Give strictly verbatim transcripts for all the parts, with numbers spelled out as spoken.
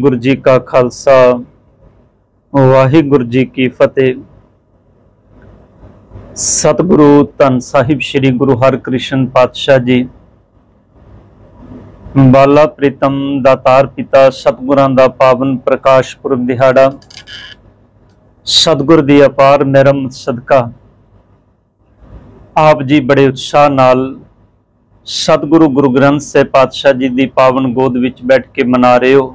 गुरु जी का खालसा वाहिगुरु जी की फतेह। सतगुरु धन साहिब श्री गुरु हरकृष्ण पातशाह जी बाला प्रीतम दातार पिता सतगुरां दा पावन प्रकाश पुरब दिहाड़ा सतगुर दी अपार मेहरमत सदका आप जी बड़े उत्साह नाल सतगुरु गुरु ग्रंथ साहिब पातशाह जी दी पावन गोद विच बैठ के मना रहे हो।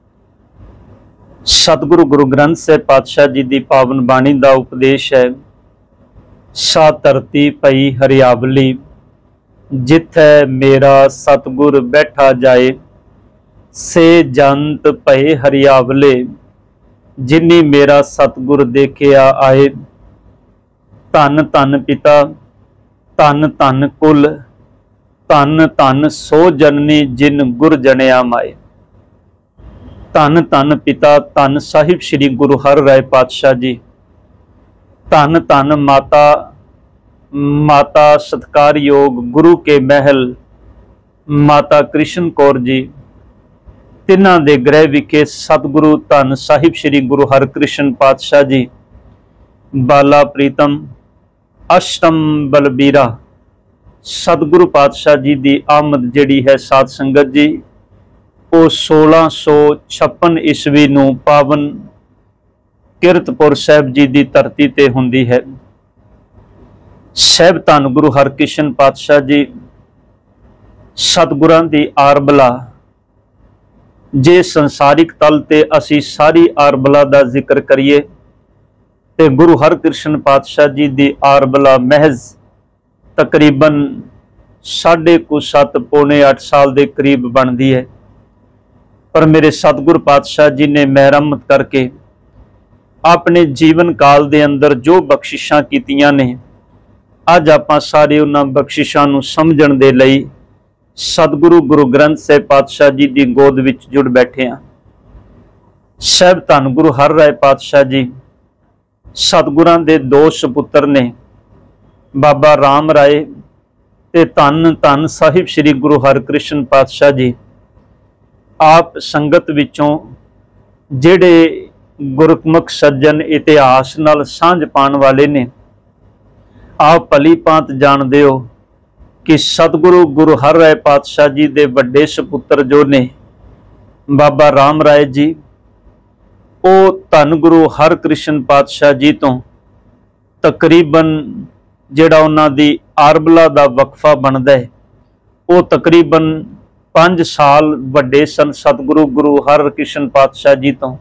सतगुरु गुरु ग्रंथ साहिब पातशाह जी दी पावन बाणी दा उपदेश है, सा धरती पई हरियावली जिथे मेरा सतगुर बैठा जाए, से जंत पए हरियावले जिन्नी मेरा सतगुर देखिया आए। धन धन पिता धन धन कुल धन धन सो जननी जिन गुर जनिया माए। धन धन पिता धन साहिब श्री गुरु हर राय पातशाह जी, धन धन माता माता सत्कार योग गुरु के महल माता कृष्ण कौर जी, तिन्हां दे गृह विखे सतगुरु धन साहिब श्री गुरु हरकृष्ण पातशाह जी बाला प्रीतम अष्टम बलबीरा सतगुरु पातशाह जी की आमद जिहड़ी है साध संगत जी वो सोलह सौ छप्पन ईस्वी नूं पावन किरतपुर साहिब जी की धरती ते हुंदी है। साहिब धन गुरु हरकृष्ण पातशाह जी सतगुरां दी आरबला जे संसारिक तल ते असी सारी आरबला का जिक्र करिए ते गुरु हरकृष्ण पातशाह जी की आरबला महज तकरीबन साढ़े कु सत्त पौने अठ साल के करीब बनती है। पर मेरे सतगुर पातशाह जी ने मेहरमत करके अपने जीवन काल के अंदर जो बख्शिशां कीतियां ने अज आपां सारे उन्हां बख्शिशां नूं समझण दे लई सतगुरु गुरु ग्रंथ साहिब पातशाह जी की गोद विच जुड़ बैठे हैं। साहिब धन गुरु हर राय पातशाह जी सतगुरां दे दो सपुत्र ने, बाबा राम राय ते धन धन साहिब श्री गुरु हरकृष्ण पातशाह जी। आप संगत विचों जिहड़े गुरमुख सज्जन इतिहास नाल सांझ पाण वाले ने, आप भली भांत जाणदे हो कि सतगुरु गुरु हर राय पातशाह जी दे वड्डे सपुत्र जो ने बाबा राम राय जी, वो धन गुरु हरकृष्ण पातशाह जी तो तकरीबन जिहड़ा उन्हां दी आरबला दा वक्फा बनदा है वो तकरीबन पांच साल वड्डे सन। सतगुरु गुरु हरकृष्ण पातशाह जी तो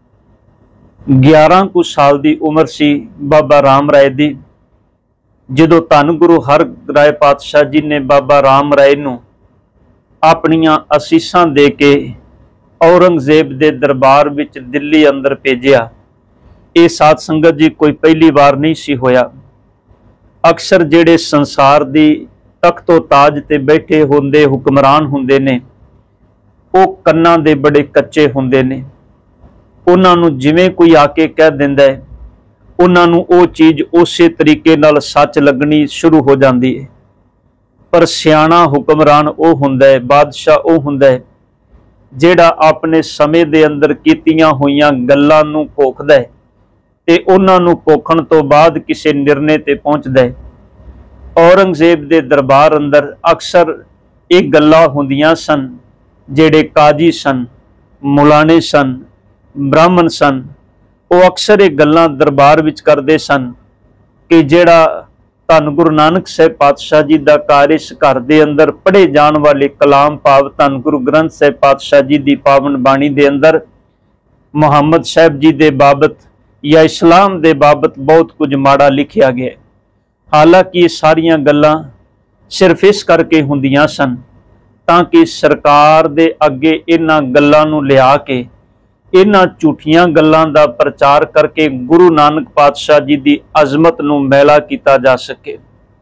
ग्यारह कु साल की उम्र सी बाबा राम राय दी, जदों धन गुरु हर राय पातशाह जी ने बाबा राम राय नूं अपनियां असीसां दे के औरंगजेब दे दरबार विच दिल्ली अंदर भेजिया। ये साध संगत जी कोई पहली बार नहीं सी होया। अक्सर जेड़े संसार दी तख्तो ताज ते बैठे होंदे हुक्मरान हुंदे ने वो कन्नां दे बड़े कच्चे हुंदे ने। उन्हां नूं जिवें कोई आके कह दिंदा है उन्हां नूं वो चीज़ उसे तरीके नाल सच लगनी शुरू हो जाती है। पर सियाणा हुक्मरान वो हुंदा है, बादशाह वो हुंदा है जिहड़ा अपने समय दे अंदर कीतियां होईयां गल्लां नूं पोखदा है ते उन्हां नूं पोखण तो बाद किसी निर्णय ते पहुंचदा है। औरंगजेब दे दरबार अंदर अक्सर एक गल्लां हुंदियां सन, जिहड़े काजी सन, मुलाने सन, ब्राह्मण सन, वो अक्सर एक गल्लां दरबार विच करदे सन कि जिहड़ा धन गुरु नानक साहिब पातशाह जी दा घर इस घर दे अंदर पढ़े जाण वाले कलाम भाव धन गुरु ग्रंथ साहिब पातशाह जी दी पावन बाणी दे अंदर मुहम्मद साहिब जी दे बाबत या इस्लाम दे बाबत बहुत कुछ माड़ा लिखिया गया। हालांकि ये सारियां गल्लां सिर्फ इस करके हुंदियां सन ताकि सरकार दे अगे इन्हां गल्लां नूं लिया के इन्हां झूठियां गल्लां दा प्रचार करके गुरु नानक पातशाह जी दी अजमत नूं मैला कीता जा सके।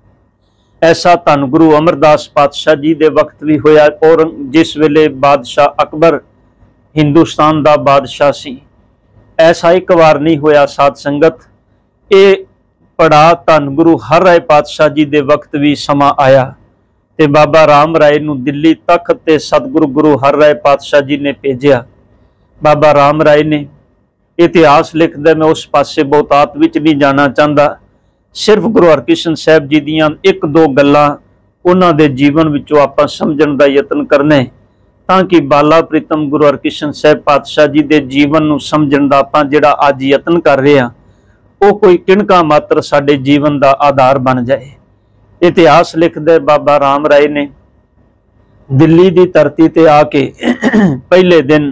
ऐसा धन गुरु अमरदास पातशाह जी दे वक्त भी होया और जिस वेले बादशाह अकबर हिंदुस्तान दा बादशाह सी। ऐसा एक बार नहीं होया साध संगत, ये पड़ा धन गुरु हर राय पातशाह जी दे वक्त भी समा आया ते बाबा राम राय नूं दिल्ली तख्त ते सतगुरु गुरु हर राय पातशाह जी ने भेजिया। बाबा राम राय ने। इतिहास लिखदा, मैं उस पासे बहुतात विच नहीं जाना चाहता, सिर्फ गुरु हरकृष्ण साहब जी दियां एक दो गल्लां उन्हां दे जीवन विचों आपां समझण दा यतन करना है, ताकि बाला प्रीतम गुरु हरकृष्ण साहब पातशाह जी दे जीवन नूं समझण दा आपां जिहड़ा अज यतन कर रहे हां वो कोई किणका मात्र साडे जीवन दा आधार बन जाए। इतिहास लिखदा, बाबा राम राय ने दिल्ली दी धरती ते आके पहले दिन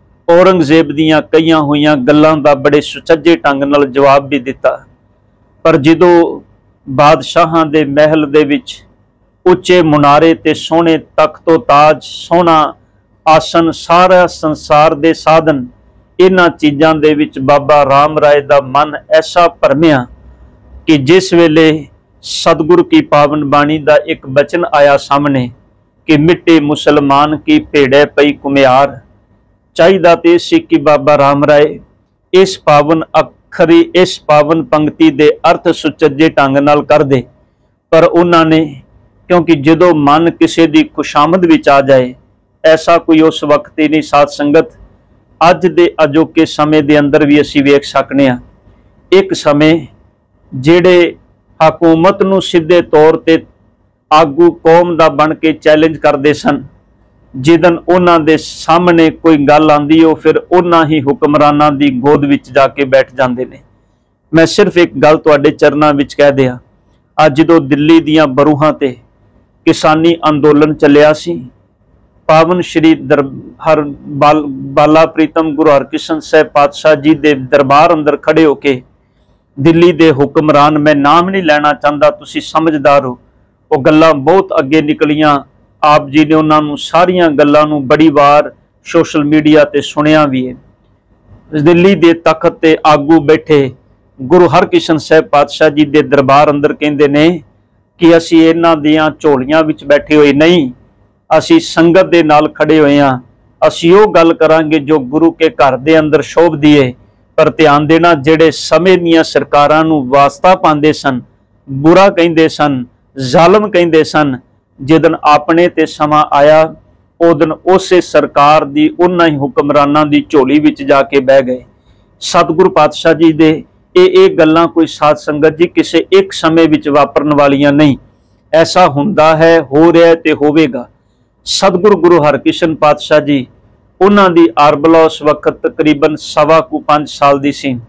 औरंगजेब दीयां कईयां होईयां गल्लां दा बड़े सुचज्जे ढंग नाल जवाब भी दिता, पर जदों बादशाहां दे महल दे विच उच्चे मुनारे ते सोहणे तख्तो ताज, सोहना आसन, सारा संसार दे साधन, इन्हां चीज़ां दे विच बाबा राम राय दा मन ऐसा भरमिया कि जिस वेले सतगुरु की पावन बाणी दा एक बचन आया सामने कि मिट्टे मुसलमान की भेड़े पई कुम्हार, चाहिदा ते सी कि बाबा राम राय इस पावन अखरी इस पावन पंक्ति दे अर्थ सुचज्जे ढंग नाल कर दे, पर उन्होंने क्योंकि जदों मन किसी की खुशामद विच आ जाए, ऐसा कोई उस वक्त ही नहीं। साध संगत अज दे अजोके समय दे अंदर भी असीं वेख सकने आ, एक समय जिहड़े हकूमत नूं सीधे तौर ते आगू कौम दा बन के चैलेंज करते सन, जिदन उन्हां दे सामने कोई गल आंदी हो फिर उन्हां ही हुक्मरानां दी गोद विच जाके बैठ जांदे ने। मैं सिर्फ एक गल तुहाडे चरनां विच कह दिया, अज जदों दिल्ली दीयां बरूहां ते किसानी अंदोलन चलिया सी, पावन श्री दर हर बाल बाला प्रीतम गुरु हरकृष्ण साहब पातशाह जी दे दरबार अंदर खड़े होके दिल्ली दे हुक्मरान, मैं नाम नहीं लेना चाहता, तुसी समझदार हो, वो गल्लां बहुत अगे निकलियां। आप जी ने उन्होंने सारिया गल्लां बड़ी बार सोशल मीडिया ते सुनिया भी है। दिल्ली दे तख्त ते आगू बैठे गुरु हरकृष्ण साहब पातशाह जी दे दरबार अंदर कहंदे ने कि असी इन्हां दियां झोलियां विच बैठे होए नहीं, असी संगत दे नाल खड़े होए हां, असी वो गल करांगे जो गुरु के घर दे अंदर शोभदी है। पर ध्यान देना, जेड़े समय दीयां सरकारां नूं वास्ता पांदे सन, बुरा कहिंदे सन, जालम कहिंदे सन, जिदन अपने ते समा आया उदन उसे सरकार दी उन्हां ही हुक्मरानां दी झोली विच जाके बह गए। सतगुरु पातशाह जी दे ये ये गल्लां कोई साध संगत जी किसी एक समय विच वापरन वालियां नहीं, ऐसा हुंदा है, हो रहा ते होवेगा। सतगुरु गुरु हरकृष्ण पातशाह जी उन्हां दी आरबला उस वक्त तकरीबन सवा कु पांच साल दी सी।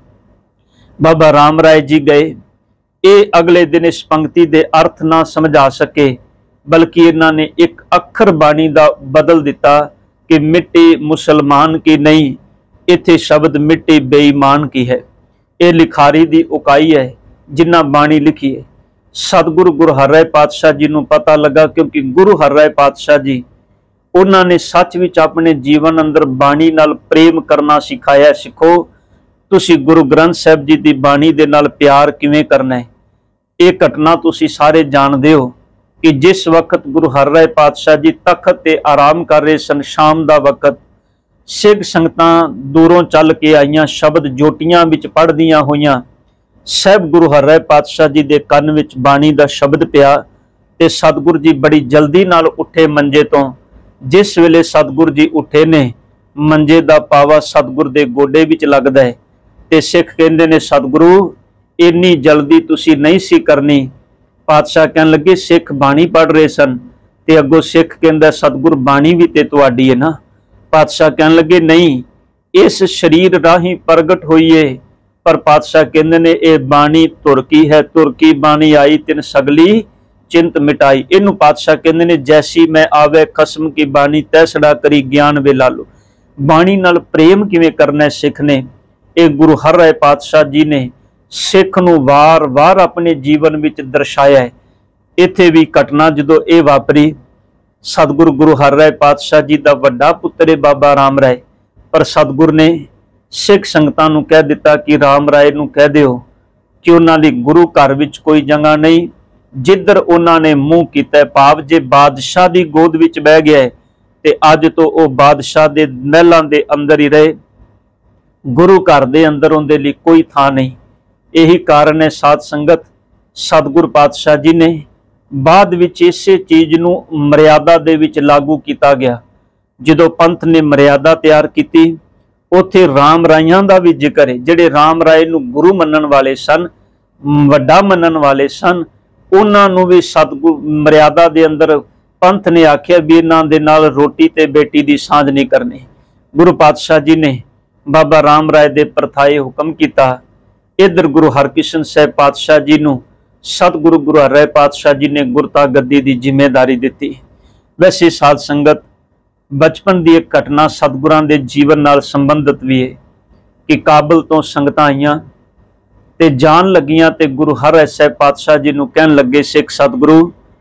बाबा राम राय जी गए, ये अगले दिन इस पंक्ति दे अर्थ ना समझा सके, बल्कि इन्होंने एक अखर बाणी दा बदल दिता कि मिट्टी मुसलमान की नहीं, इत्थे शब्द मिट्टी बेईमान की है। ये लिखारी दी उकाई है जिन्ना बाणी लिखी है। सतगुरु गुरु हरराय पातशाह जी नूं पता लगा, क्योंकि गुरु हरराय पातशाह जी उन्होंने सच विच अपने जीवन अंदर बाणी नाल प्रेम करना सिखाया। सिखो तुसी गुरु ग्रंथ साहब जी की बाणी दे नाल प्यार किवें करना है। ये घटना तुसी सारे जानदे हो कि जिस वक्त गुरु हरराय पातशाह जी तख्त ते आराम कर रहे सन, शाम दा वक्त, सिख संगतां दूरों चल के आईयां, शब्द जोटियां विच पढ़दियां होईयां, साहब गुरु हरराय पातशाह जी दे कन विच बाणी दा शब्द पिया ते सतगुरु जी बड़ी जल्दी नाल उठे मंजे तो। जिस वेले सतगुरु जी उठे ने, मंजे दा पावा सतगुरु दे गोडे विच लगदा है ते सिख कहंदे ने सतगुरु इन्नी जल्दी तुसी नहीं सी करनी। पातशाह कहन लगे सिख बाणी पढ़ रहे सन ते अगों सिख कहंदा सतगुरु बाणी भी ते तुहाडी है ना। पातशाह कहन लगे नहीं, इस शरीर राही प्रगट हुई है, पर पातशाह कहंदे ने ये बाणी तुरकी है, तुरकी बाणी आई तिन सगली चिंत मिटाई। इनू पातशाह कहंदे ने जैसी मैं आवे खसम की बाणी तैसड़ा करी ज्ञान वे लालो। बाणी नाल प्रेम किवें करना है सिख ने, ये गुरु हरराय पातशाह जी ने सिख नूं वार वार अपने जीवन विच दर्शाया है। इत्थे भी घटना जदों ये वापरी, सतगुरु गुरु हरराय पातशाह जी का वड्डा पुत्र है बाबा राम राय, पर सतगुरु ने सिख संगतां नूं कह दिता कि राम राय नूं कह दिओ कि उन्हां दी गुरु घर विच कोई जगह नहीं, जिधर उन्हां ने मूँह कीता। भाव जे बादशाह दी गोद विच बह गया है ते अज तो वह बादशाह दे महलां दे अंदर ही रहे, गुरु घर दे अंदर उहदे लई कोई थां नहीं। यही कारण है साध संगत, सतगुरु पातशाह जी ने बाद विच इसे चीज़ नूं मर्यादा दे विच लागू किया गया। जदों पंथ ने मर्यादा तैयार की, ਉੱਥੇ राम राइयां ਦਾ भी जिक्र है, ਜਿਹੜੇ राम राय ਨੂੰ गुरु मनन वाले सन, ਵੱਡਾ मनन वाले सन, ਉਹਨਾਂ ਨੂੰ भी सतगुरु मर्यादा ਦੇ अंदर पंथ ने आख्या भी इन्हां दे नाल रोटी ते बेटी दी सांझ नहीं करनी। गुरु पातशाह जी ने बाबा राम राय दे परथाए हुक्म किया। इधर गुरु हरकृष्ण साहब पातशाह जी नूं सतगुरु गुरु हर राय पातशाह जी ने गुरता गद्दी की जिम्मेदारी दी। वैसे साध संगत बचपन की एक घटना सतगुरां दे जीवन नाल संबंधित भी है कि काबल तो संगतां आईयां ते जान लगियां ते गुरु हर राय साहब पातशाह जी नूं कहन लगे, सिख सतगुरु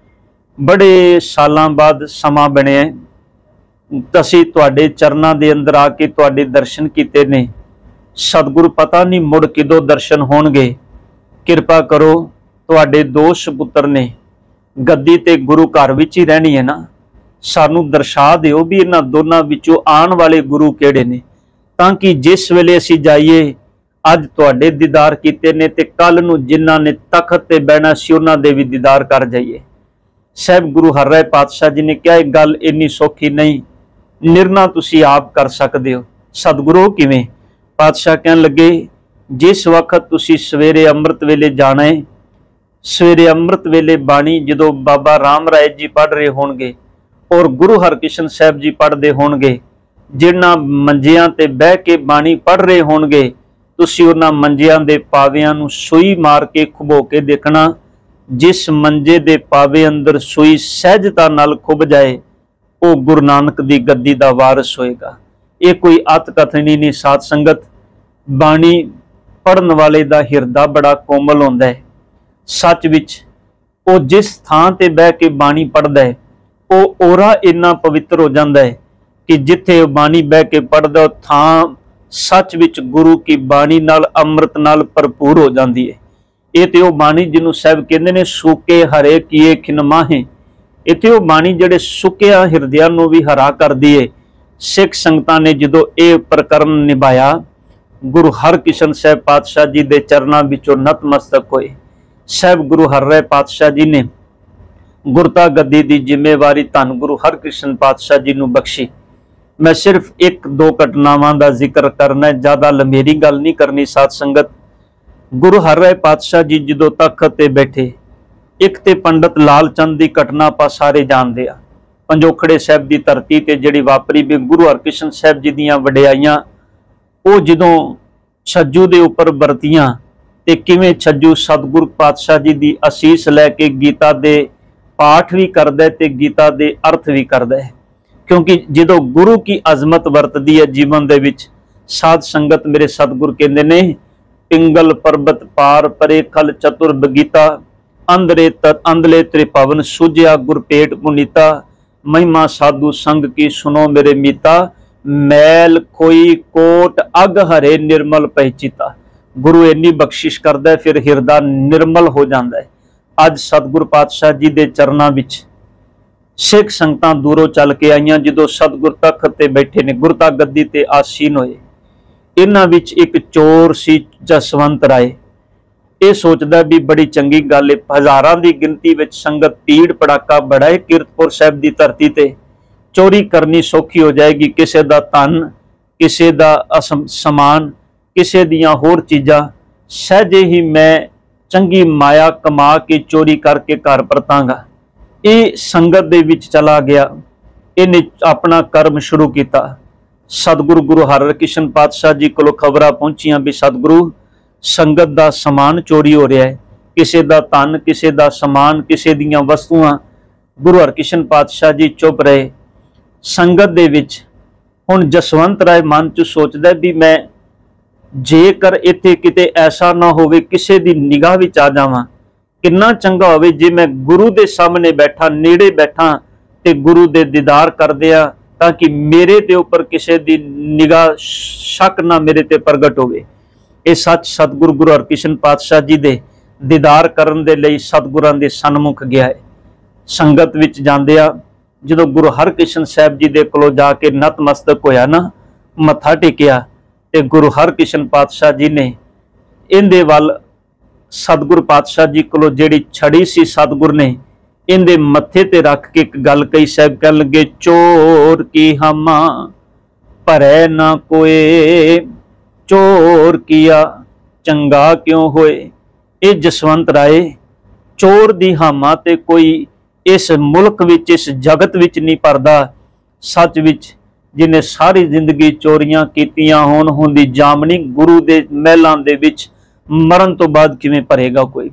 बड़े सालां बाद समा बनिया, असीं तुहाडे चरनां दे अंदर आके तुहाडे दर्शन कीते ने, सतगुरु पता नहीं मुड़ किदों दर्शन होणगे, किरपा करो, तुहाडे दो सपुत्र ने, गद्दी ते गुरु घर विच ही रहनी है ना, सानू दर्शा दिओ भी इन्हां दोनां विचों आण वाले गुरु किहड़े ने, तां कि जिस वेले असीं जाइए अज तुहाडे दीदार कीते ने ते कल नूं जिन्हां ने तखत ते बहना सी उन्हां दे भी दीदार कर जाइए। साहब गुरु हर राय पातशाह जी ने कहा, एक गल इन्नी सौखी नहीं, निर्णय तुसीं आप कर सकदे हो। सतगुरु किवें? पातशाह कहन लगे, जिस वक्त तुसीं सवेरे अमृत वेले जाना है, सवेरे अमृत वेले बाणी जदों बाबा राम राय जी पढ़ रहे होणगे और गुरु हरकृष्ण साहब जी पढ़ते होणगे, जिन्हां मंजियां ते बह के बाणी पढ़ रहे होणगे, तुसीं उन्हां मंजियां दे पावियां नूं सूई मार के खुबो के देखना। जिस मंजे दे पावे अंदर सूई सहजता नाल खुब जाए, वो गुरु नानक दी गद्दी दा वारिस होएगा। ये कोई अत कथनी नहीं साध संगत। बाणी पढ़न वाले दा हिरदा बड़ा कोमल होंदा है। सच विच वो जिस थां ते बह के बाणी पढ़दा है, वो ओरा इन्ना पवित्र हो जाता है कि जिथे बाणी बह के पढ़दा वो थां सच विच गुरु की बाणी नाल अमृत नाल भरपूर हो जाती है। ये तो वो बाणी जिन्हों साहब कहते ने सूके हरे किए खिन माहे, इत्थे वो बाणी जिहड़े सुकिया हिरदियां नूं भी हरा कर दिए। सिख संगतां ने जदों ये प्रकरण निभाया, गुरु हरकृष्ण साहब पातशाह जी दे चरनां विचों नतमस्तक होए। साहब गुरु हर राय पातशाह जी ने गुरता गद्दी की जिम्मेवारी धन गुरु हरकृष्ण पातशाह जी नूं बख्शी। मैं सिर्फ एक दो घटनावां दा जिक्र करना, ज़्यादा लंबेरी गल नहीं करनी साध संगत। गुरु हर राय पातशाह जी जदों तख्त ते बैठे, एक ते पंडित लाल चंद की घटना आपां सारे जानते आ। पंजोखड़े साहब की धरती ते जिहड़ी वापरी भी गुरु हरकृष्ण साहब जी दीयां वडियाइयां, वो जदों छज्जू दे उपर वरतियां ते किवें छज्जू सतगुरु पातशाह जी की असीस लैके गीता दे पाठ भी करदा है ते गीता दे अर्थ भी करदा है। क्योंकि जदों गुरु की अजमत वरतदी है जीवन दे विच, साध संगत मेरे सतगुरु कहंदे ने, पिंगल पर्बत पार परे खल चतुर बगीता, अंदरे तत् अंदले त्रिभवन सूझिया गुरपेट पुनीता, महिमा साधु संग की सुनो मेरे मीता, मैल कोई कोट अग हरे निर्मल पहचिता। गुरु इन्नी बख्शिश करदा है, फिर हिरदा निर्मल हो जाता है। अज सतगुरु पातशाह जी दे चरनां विच सिख संगतां दूरों चल के आईयां, जदों सतगुर तख्त ते बैठे ने, गुरता गद्दी ते आसीन होए। इन्हां विच एक चोर सी जसवंत राय। ये सोचदा भी बड़ी चंगी गल है, हज़ारां दी गिनती विच संगत भीड़ पड़ाका बड़ा है, कीरतपुर साहब की धरती ते चोरी करनी सौखी हो जाएगी। किसी का धन, किसी का समान, किसी दियां होर चीज़ां, सहजे ही मैं चंगी माया कमा के चोरी करके घर परतांगा। ये संगत दे विच चला गया, इन्हें अपना कर्म शुरू किया। सतगुरु गुरु हरकृष्ण पातशाह जी को खबरां पहुंचियां भी सतगुरु संगत का समान चोरी हो रहा है, किसी का धन, किसी का समान, किसी दियां वस्तुआं। गुरु हरकृष्ण पातशाह जी चुप रहे। संगत दे विच हुण जसवंत राय मन च सोचदा भी मैं जेकर इत्थे किते ऐसा ना होवे किसी दी निगाह विच आ जावां, किन्ना चंगा होवे जे मैं गुरु दे सामने बैठा, नेड़े बैठा ते गुरु दे दीदार करदिया, ताकि मेरे दे उपर किसी दी निगाह शक ना मेरे ते प्रगट होवे। ये सच सतगुरु गुरु हरकृष्ण पातशाह जी दे दीदार करन दे लई सतगुरां दे सन्मुख गया है। संगत विच जांदिया जदों गुरु हरकृष्ण साहब जी दे कोलों जाके नतमस्तक होया ना, मत्था टेकिया, ते गुरु हरकृष्ण पातशाह जी ने इहदे वल सतगुरु पातशाह जी कोलों जिहड़ी छड़ी सी सतगुर ने इहदे मत्थे ते रख के एक गल कही। साहब कहन लगे, चोर की हमा भरै ना कोए, चोर किया चंगा क्यों होए। ये जसवंत राय चोर दी हामा ते कोई इस मुल्क विच इस जगत विच नहीं भरदा। सच विच जिन्हें सारी जिंदगी चोरियां कीतियां होण, हुंदी जामनी गुरु दे महलां दे विच मरण तो बाद किवें भरेगा कोई।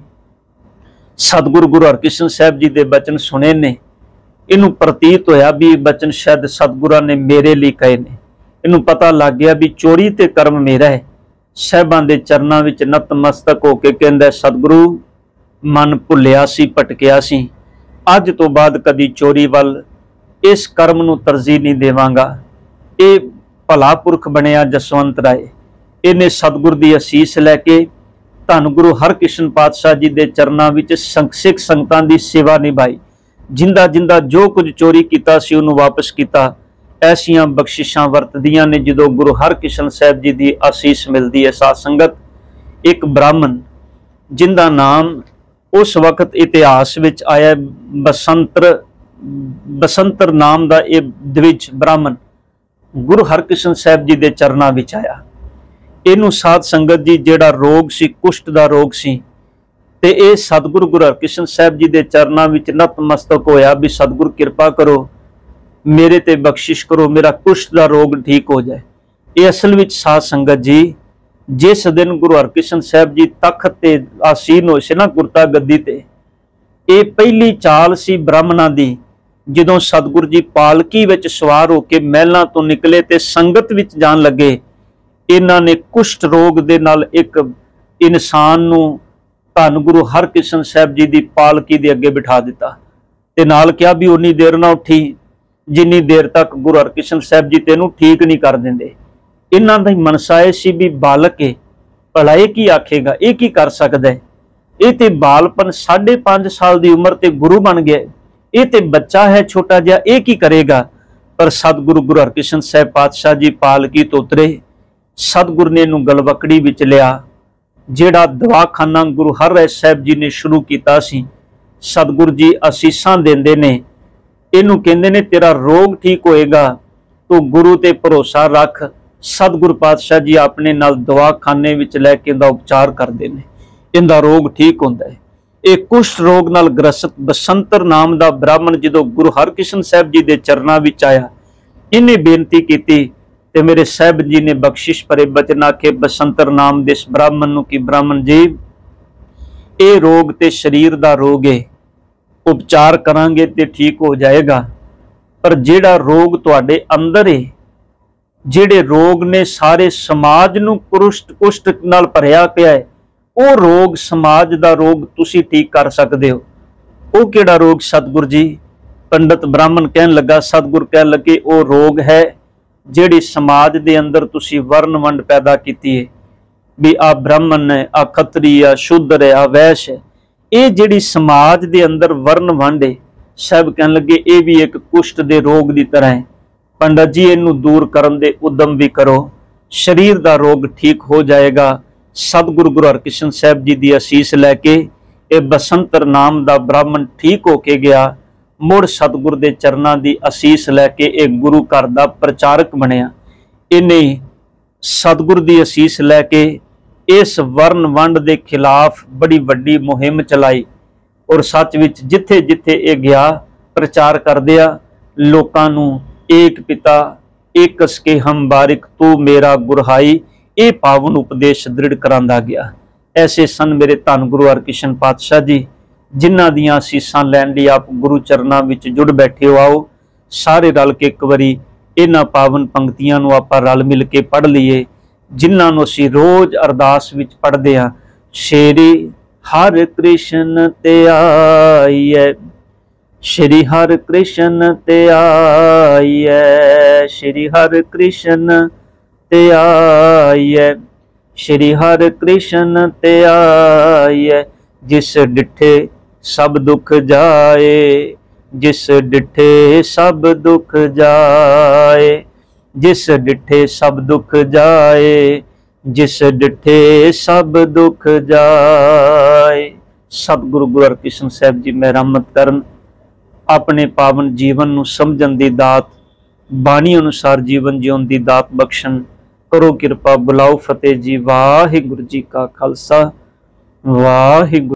सतगुरु गुरु हरकृष्ण साहब जी दे बचन सुने ने, इनू प्रतीत होया भी ये बचन शायद सतगुरां ने मेरे लिए कहे ने। इनू पता लग गया भी चोरी ते कर्म मेरा है। साहिबां दे चरनां विच नतमस्तक होके कहंदा, सतगुरु मन भुलिया सी, भटकिया सी, अज तो बाद कदी चोरी वल इस कर्म नू तरजीह नहीं देवांगा। ये भला पुरख बनिया जसवंत राय। इन्हें सतगुर दी असीस लैके धन गुरु हरकृष्ण पातशाह जी दे चरनां विच सिख संगतां दी सेवा निभाई। जिंदा जिंदा जो कुछ चोरी कीता सी उन्होंने वापस किया। ऐसियां बख्शिशां वरतदियां ने जो गुरु हरकृष्ण साहब जी की आसीस मिलती है। साध संगत, एक ब्राह्मण जिंदा नाम उस वक्त इतिहास विच आया बसंतर बसंतर नाम का यह द्विज ब्राह्मण गुरु हरकृष्ण साहब जी के चरनां विच आया। इनू साध संगत जी जिहड़ा रोग सी, कुष्ठ का रोग सी, ते ये सतगुरु गुरु हरकृष्ण साहब जी के चरनां विच नतमस्तक होया भी सतगुरु कृपा करो, मेरे ते बख्शिश करो, मेरा कुष्ठ का रोग ठीक हो जाए। ये असल विच साध संगत जी जिस दिन गुरु हरकृष्ण साहब जी तख्त ते आसीन होए से ना गुरता गद्दी ते, ये पहली चाल सी ब्राह्मणां दी। जदों सतगुरु जी पालकी विच सवार होके महलां तो निकले ते संगत विच जान लगे, इन्हां ने कुष्ठ रोग दे नाल एक इंसान नूं धन गुरु हरकृष्ण साहब जी की पालकी दे अगे बिठा दिता ते नाल कहा भी उन्नी देर ना उठी जिन्नी देर तक गुरु हरकृष्ण साहब जी तेनू ठीक नहीं कर देंदे। इन्हां दा मनसा है सी भी बालक है, भला ये की आखेगा, ये की कर सकदा है, ये ते बालपन साढ़े पांच साल की उम्र ते गुरु बन गया, ये ते बच्चा है छोटा जिहा, ये की करेगा। पर सतगुरु गुरु हरकृष्ण साहब पातशाह जी पालकी तो उतरे। सतगुरु ने इनू गलवकड़ी विच लिया, जिहड़ा दवाखाना गुरु हरराय साहब जी ने शुरू किया सी। सतगुरु जी असीसां देंदे ने, इनू कहंदे ने तेरा रोग ठीक होएगा, तो गुरु ते भरोसा रख। सतगुरु पातशाह जी अपने नाल दवाखाने विच लैके इहदा उपचार करदे ने, इहदा रोग ठीक हुंदा है। एक कुष्ठ रोग नाल ग्रस्त बसंतर नाम का ब्राह्मण जो गुरु हरकृष्ण साहब जी के चरनां विच आया, इन्हें बेनती की ते मेरे साहब जी ने बख्शिश भरे बचन आखे बसंतर नाम दे इस ब्राह्मण नूं कि ब्राह्मण जी ये रोग ते शरीर दा रोग है, उपचार करांगे ते ठीक हो जाएगा, पर जिहड़ा रोग तुहाडे अंदर है, जिहड़े रोग ने सारे समाज नूं कुष्ठ कुष्ठ नाल भरिया पिया है, वो रोग समाज दा रोग तुसी ठीक कर सकदे हो। वो किहड़ा रोग सतगुरु जी? पंडित ब्राह्मण कहन लगा, सतगुरु कहन लगे वो रोग है जिहड़ी समाज दे अंदर तुसी वर्ण वंड पैदा कीती है भी आ ब्राह्मण है, आ खतरी, आ शूद्र है, आ वैश्य है। ये जिहड़ी समाज दे अंदर वर्ण वंड है, सब कहन लगे ये भी एक कुष्ठ दे रोग की तरह है। पंडित जी इनू दूर करन दे उद्यम भी करो, शरीर का रोग ठीक हो जाएगा। सतगुरु गुरु हरकृष्ण साहब जी की असीस लैके ये बसंतर नाम का ब्राह्मण ठीक होके गया। मुड़ सतगुरु के चरनां की असीस लैके एक गुरु घर का प्रचारक बनया। इन्हें सतगुरु की असीस लैके इस वर्ण वंड के खिलाफ बड़ी वड्डी मुहिम चलाई और सच विच जिथे जिथे ये गया प्रचार कर दिया लोकां नूं एक पिता एक कसके हम बारिक तू मेरा गुरहाई, ये पावन उपदेश दृढ़ करांदा गया। ऐसे सन मेरे धन गुरु हरकृष्ण पातशाह जी, जिन्हां दियां असीसां लैण लई आप गुरु चरनां विच जुड़ बैठे हो। आओ सारे रल के एक वारी इन्हां पावन पंक्तियां नूं आपां रल मिल के पढ़ लईए, जिन्हां नूं असीं रोज़ अरदास विच पढ़दे हां। श्री हर कृष्ण ते आईए, श्री हर कृष्ण ते आईए, श्री हर कृष्ण ते आईए, श्री हर कृष्ण ते आईए। जिस डिठे सब दुख जाए, जिस डिठे सब दुख जाए, जिस डिठे सब दुख जाए, जिस डिठे सब दुख जाए। सतगुरु गुरु हरकृष्ण साहब जी मेहरमत करन, अपने पावन जीवन नूं समझण दी दात ਬਾਣੀ ਅਨੁਸਾਰ ਜੀਵਨ ਜਿਉਣ ਦੀ ਦਾਤ ਬਖਸ਼ਣ। ਕਰੋ ਕਿਰਪਾ, ਬੁਲਾਓ ਫਤਿਹ ਜੀ। ਵਾਹਿਗੁਰੂ ਜੀ ਕਾ ਖਾਲਸਾ, ਵਾਹਿਗੁਰੂ।